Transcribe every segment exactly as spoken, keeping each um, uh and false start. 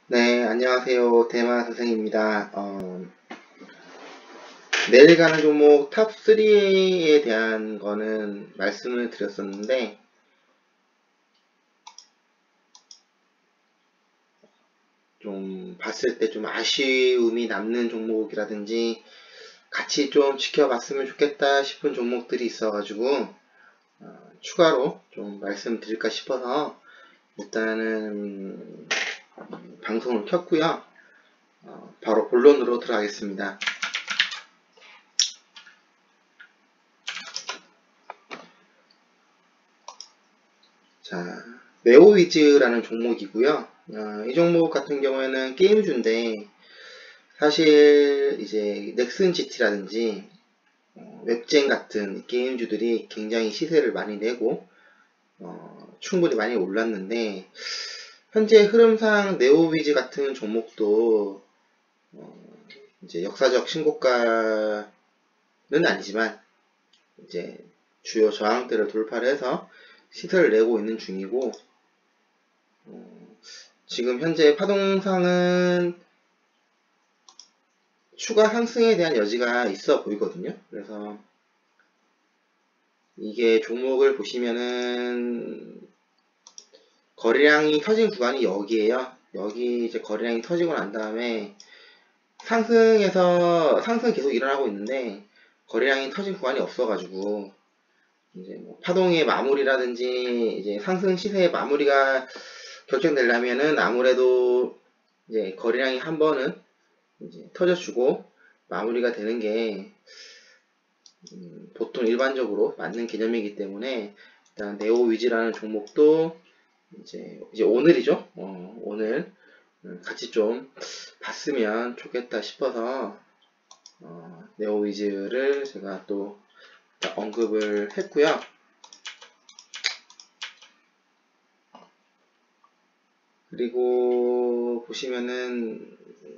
네, 안녕하세요. 대만 선생입니다. 어, 내일 가는 종목 탑삼에 대한 거는 말씀을 드렸었는데, 좀 봤을 때 좀 아쉬움이 남는 종목이라든지, 같이 좀 지켜봤으면 좋겠다 싶은 종목들이 있어가지고, 어, 추가로 좀 말씀드릴까 싶어서, 일단은, 방송을 켰고요. 어, 바로 본론으로 들어가겠습니다. 자, 네오위즈라는 종목이고요. 어, 이 종목 같은 경우에는 게임주인데 사실 이제 넥슨 지티라든지 어, 웹젠 같은 게임주들이 굉장히 시세를 많이 내고 어, 충분히 많이 올랐는데 현재 흐름상 네오위즈 같은 종목도 어, 이제 역사적 신고가는 아니지만 이제 주요 저항대를 돌파를 해서 시세를 내고 있는 중이고 어, 지금 현재 파동상은 추가 상승에 대한 여지가 있어 보이거든요. 그래서 이게 종목을 보시면은 거래량이 터진 구간이 여기에요. 여기 이제 거래량이 터지고 난 다음에 상승에서 상승 계속 일어나고 있는데 거래량이 터진 구간이 없어가지고 이제 뭐 파동의 마무리라든지 이제 상승 시세의 마무리가 결정되려면은 아무래도 이제 거래량이 한 번은 이제 터져주고 마무리가 되는 게 음, 보통 일반적으로 맞는 개념이기 때문에 일단 네오위즈라는 종목도 이제 이제 오늘이죠. 어, 오늘 같이 좀 봤으면 좋겠다 싶어서 어, 네오위즈를 제가 또 언급을 했고요. 그리고 보시면은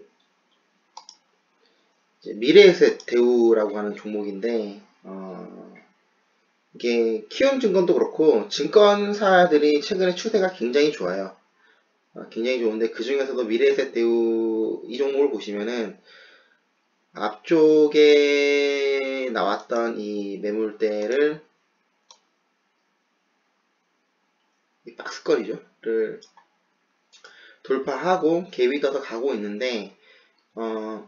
이제 미래에셋 대우라고 하는 종목인데 어, 이게 키움증권도 그렇고 증권사들이 최근에 추세가 굉장히 좋아요. 어, 굉장히 좋은데 그 중에서도 미래에셋 대우 이 종목을 보시면은 앞쪽에 나왔던 이 매물대를 이 박스권이죠.를 돌파하고 갭이 떠서 가고 있는데 어,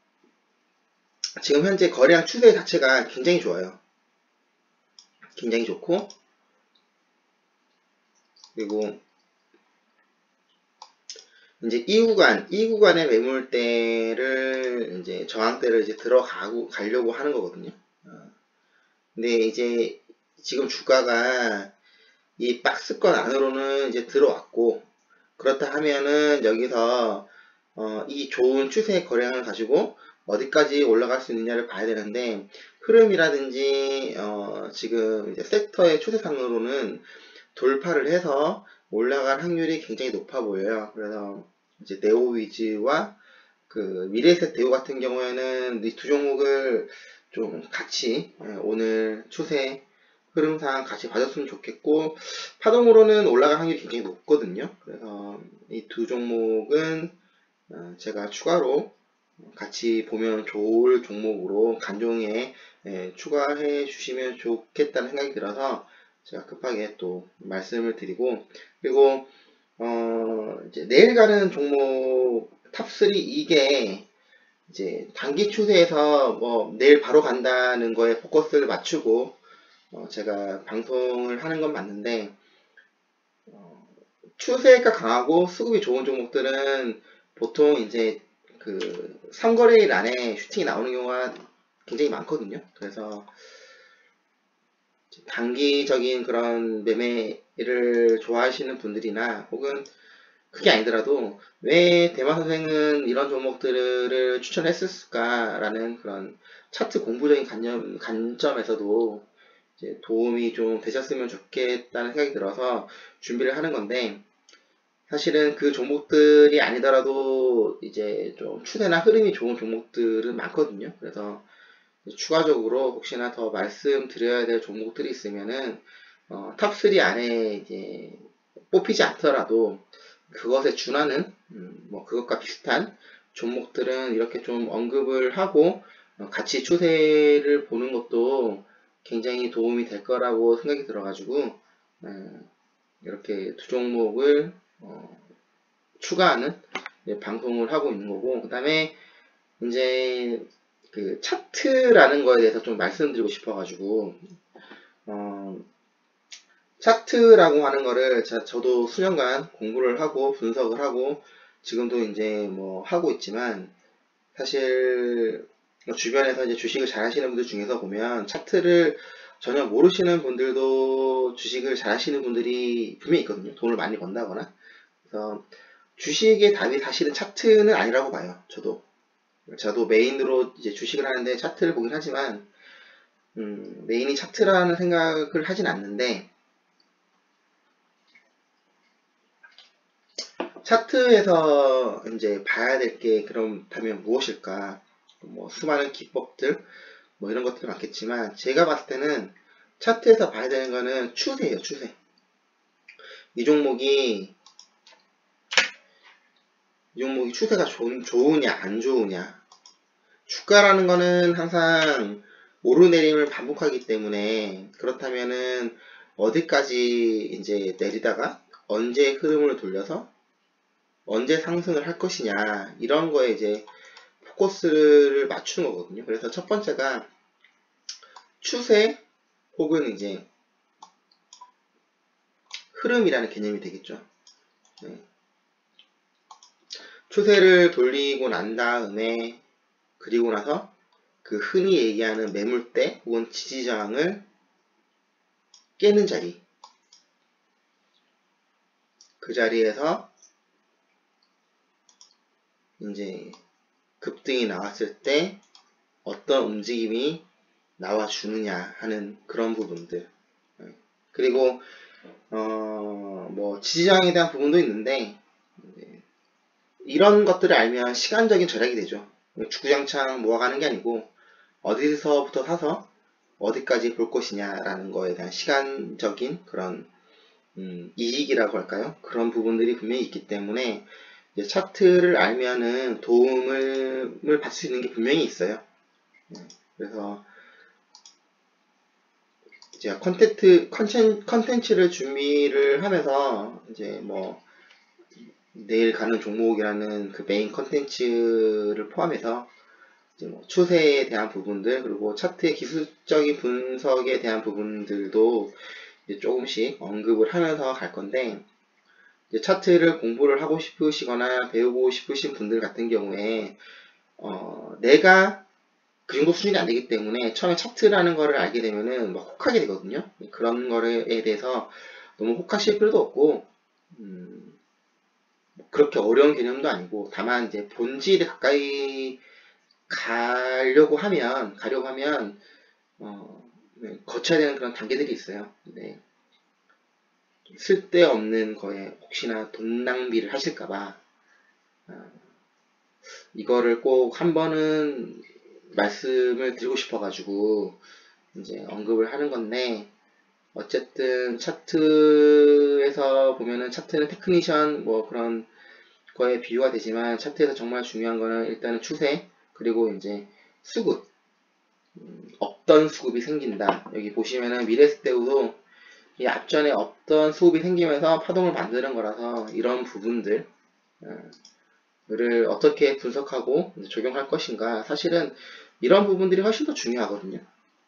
지금 현재 거래량 추세 자체가 굉장히 좋아요. 굉장히 좋고 그리고 이제 이 구간, 이 구간의 매물대를 이제 저항대를 이제 들어가고 가려고 하는 거거든요. 어, 근데 이제 지금 주가가 이 박스권 안으로는 이제 들어왔고 그렇다 하면은 여기서 어, 이 좋은 추세 거래량을 가지고 어디까지 올라갈 수 있느냐를 봐야 되는데 흐름이라든지 어, 지금 이제 섹터의 추세상으로는 돌파를 해서 올라갈 확률이 굉장히 높아 보여요. 그래서 이제 네오위즈와 그 미래에셋 대우 같은 경우에는 이 두 종목을 좀 같이 오늘 추세 흐름상 같이 봐줬으면 좋겠고 파동으로는 올라갈 확률이 굉장히 높거든요. 그래서 이 두 종목은 제가 추가로 같이 보면 좋을 종목으로 간종에 추가해 주시면 좋겠다는 생각이 들어서 제가 급하게 또 말씀을 드리고 그리고 어 이제 내일 가는 종목 탑삼 이게 이제 단기 추세에서 뭐 내일 바로 간다는 거에 포커스를 맞추고 어 제가 방송을 하는 건 맞는데 어 추세가 강하고 수급이 좋은 종목들은 보통 이제 그 삼거래일 안에 슈팅이 나오는 경우가 굉장히 많거든요. 그래서 단기적인 그런 매매를 좋아하시는 분들이나 혹은 그게 아니더라도 왜 대만 선생은 이런 종목들을 추천했을까라는 그런 차트 공부적인 관점, 관점에서도 이제 도움이 좀 되셨으면 좋겠다는 생각이 들어서 준비를 하는 건데 사실은 그 종목들이 아니더라도 이제 좀 추세나 흐름이 좋은 종목들은 많거든요. 그래서 추가적으로 혹시나 더 말씀드려야 될 종목들이 있으면은 어, 탑삼 안에 이제 뽑히지 않더라도 그것에 준하는 음, 뭐 그것과 비슷한 종목들은 이렇게 좀 언급을 하고 어, 같이 추세를 보는 것도 굉장히 도움이 될 거라고 생각이 들어가지고 어, 이렇게 두 종목을 어, 추가하는 네, 방송을 하고 있는 거고, 그 다음에 이제 그 차트라는 거에 대해서 좀 말씀드리고 싶어가지고 어, 차트라고 하는 거를 자, 저도 수년간 공부를 하고 분석을 하고 지금도 이제 뭐 하고 있지만, 사실 뭐 주변에서 이제 주식을 잘 하시는 분들 중에서 보면 차트를 전혀 모르시는 분들도 주식을 잘 하시는 분들이 분명히 있거든요. 돈을 많이 번다거나. 그래서 주식의 답이 사실은 차트는 아니라고 봐요. 저도. 저도 메인으로 이제 주식을 하는데 차트를 보긴 하지만, 음, 메인이 차트라는 생각을 하진 않는데, 차트에서 이제 봐야 될 게 그렇다면 무엇일까? 뭐 수많은 기법들, 뭐 이런 것들이 많겠지만, 제가 봤을 때는 차트에서 봐야 되는 거는 추세예요, 추세. 이 종목이, 이 종목이 추세가 좋, 좋으냐, 안 좋으냐. 주가라는 거는 항상 오르내림을 반복하기 때문에, 그렇다면은 어디까지 이제 내리다가 언제 흐름을 돌려서 언제 상승을 할 것이냐, 이런 거에 이제 포커스를 맞추는 거거든요. 그래서 첫 번째가 추세 혹은 이제 흐름이라는 개념이 되겠죠. 네. 추세를 돌리고 난 다음에, 그리고 나서 그 흔히 얘기하는 매물대 혹은 지지저항을 깨는 자리, 그 자리에서 이제 급등이 나왔을 때 어떤 움직임이 나와주느냐 하는 그런 부분들. 그리고 어, 뭐 지지저항에 대한 부분도 있는데, 이런 것들을 알면 시간적인 절약이 되죠. 주구장창 모아가는 게 아니고 어디서부터 사서 어디까지 볼 것이냐라는 거에 대한 시간적인 그런 음, 이익이라고 할까요? 그런 부분들이 분명히 있기 때문에 이제 차트를 알면은 도움을 받을 수 있는 게 분명히 있어요. 그래서 제가 컨텐츠 컨텐츠를 준비를 하면서 이제 뭐 내일 가는 종목이라는 그 메인 컨텐츠를 포함해서 이제 뭐 추세에 대한 부분들, 그리고 차트의 기술적인 분석에 대한 부분들도 이제 조금씩 언급을 하면서 갈 건데, 이제 차트를 공부를 하고 싶으시거나 배우고 싶으신 분들 같은 경우에 어, 내가 그 정도 수준이 안 되기 때문에 처음에 차트라는 거를 알게 되면은 막 혹하게 되거든요. 그런 거에 대해서 너무 혹하실 필요도 없고, 음, 그렇게 어려운 개념도 아니고, 다만 이제 본질에 가까이 가려고 하면, 가려고 하면, 어, 네, 거쳐야 되는 그런 단계들이 있어요. 네. 쓸데없는 거에 혹시나 돈 낭비를 하실까봐, 어, 이거를 꼭 한 번은 말씀을 드리고 싶어가지고, 이제 언급을 하는 건데, 어쨌든 차트에서 보면은 차트는 테크니션 뭐 그런 거에 비유가 되지만, 차트에서 정말 중요한 거는 일단은 추세, 그리고 이제 수급, 음, 없던 수급이 생긴다. 여기 보시면은 미래스테우도 이 앞전에 없던 수급이 생기면서 파동을 만드는 거라서, 이런 부분들을 어떻게 분석하고 적용할 것인가, 사실은 이런 부분들이 훨씬 더 중요하거든요.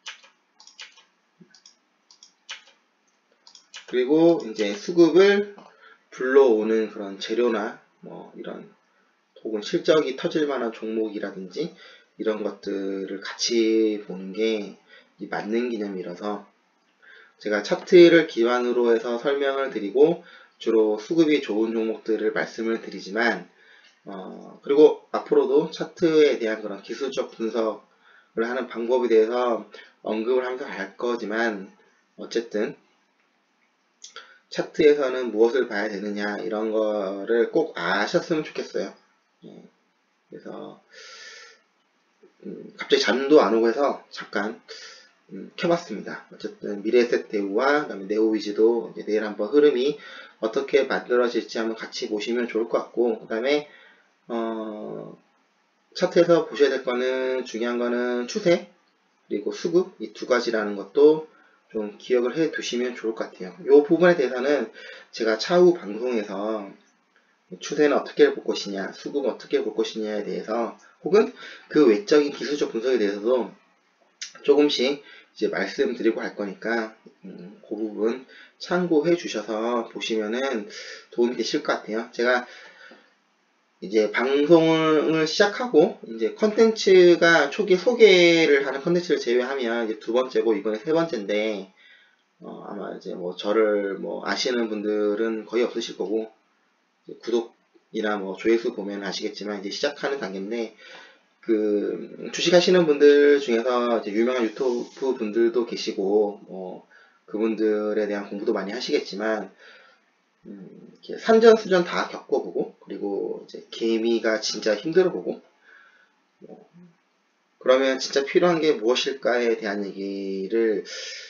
그리고 이제 수급을 불러오는 그런 재료나 뭐 이런 혹은 실적이 터질 만한 종목이라든지 이런 것들을 같이 보는 게 맞는 개념이라서, 제가 차트를 기반으로 해서 설명을 드리고 주로 수급이 좋은 종목들을 말씀을 드리지만, 어, 그리고 앞으로도 차트에 대한 그런 기술적 분석을 하는 방법에 대해서 언급을 하면서 갈 거지만, 어쨌든 차트에서는 무엇을 봐야 되느냐, 이런 거를 꼭 아셨으면 좋겠어요. 예, 그래서 음, 갑자기 잠도 안 오고 해서 잠깐 음, 켜봤습니다. 어쨌든 미래에셋대우와 그다음에 네오위즈도 이제 내일 한번 흐름이 어떻게 만들어질지 한번 같이 보시면 좋을 것 같고, 그 다음에 어, 차트에서 보셔야 될 거는 중요한 거는 추세 그리고 수급 이 두 가지라는 것도 좀 기억을 해 두시면 좋을 것 같아요. 이 부분에 대해서는 제가 차후 방송에서 추세는 어떻게 볼 것이냐, 수급은 어떻게 볼 것이냐에 대해서 혹은 그 외적인 기술적 분석에 대해서도 조금씩 이제 말씀드리고 할 거니까 음, 그 부분 참고해 주셔서 보시면은 도움이 되실 것 같아요. 제가 이제 방송을 시작하고 이제 컨텐츠가 초기 소개를 하는 컨텐츠를 제외하면 이제 두 번째고 이번에 세 번째인데 어, 아마 이제 뭐 저를 뭐 아시는 분들은 거의 없으실 거고 구독이나 뭐 조회수 보면 아시겠지만 이제 시작하는 단계인데 그 주식 하시는 분들 중에서 이제 유명한 유튜브 분들도 계시고 뭐 그분들에 대한 공부도 많이 하시겠지만 음, 이렇게 산전수전 다 겪어보고 그리고 이제 개미가 진짜 힘들어보고 뭐 그러면 진짜 필요한 게 무엇일까에 대한 얘기를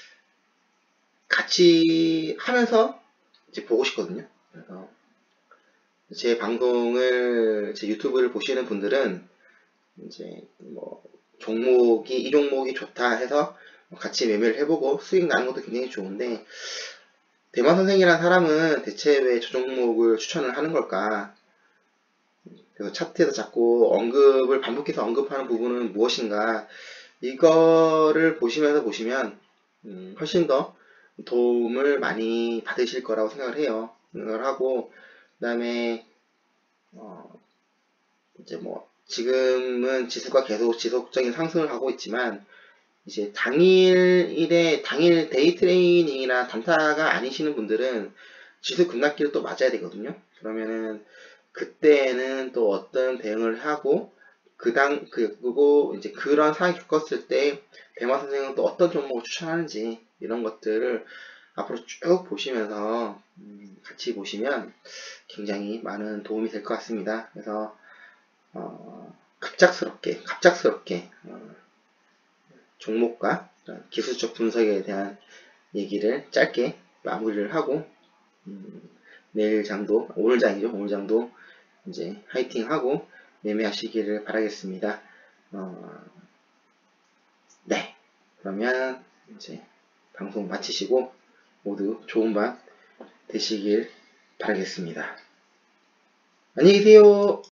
같이 하면서 이제 보고 싶거든요. 그래서 제 방송을 제 유튜브를 보시는 분들은 이제 뭐 종목이 이 종목이 좋다 해서 같이 매매를 해보고 수익 나는 것도 굉장히 좋은데 대만 선생이라는 사람은 대체 왜 저 종목을 추천을 하는 걸까? 그래서 차트에서 자꾸 언급을 반복해서 언급하는 부분은 무엇인가? 이거를 보시면서 보시면 음, 훨씬 더 도움을 많이 받으실 거라고 생각을 해요. 생각을 하고 그 다음에 어, 이제 뭐 지금은 지수가 계속 지속적인 상승을 하고 있지만 이제 당일에 당일 데이 트레이닝이나 단타가 아니시는 분들은 지수 급락기를 또 맞아야 되거든요. 그러면은 그때는 또 어떤 대응을 하고 그당 그리고 이제 그런 상황이 겪었을 때 대마 선생은 또 어떤 종목을 추천하는지 이런 것들을 앞으로 쭉 보시면서 음, 같이 보시면 굉장히 많은 도움이 될 것 같습니다. 그래서 어, 급작스럽게 갑작스럽게 어, 종목과 기술적 분석에 대한 얘기를 짧게 마무리를 하고 음, 내일 장도 오늘 장이죠. 오늘 장도 이제 화이팅하고 매매하시기를 바라겠습니다. 어, 네. 그러면 이제 방송 마치시고 모두 좋은 밤 되시길 바라겠습니다. 안녕히 계세요.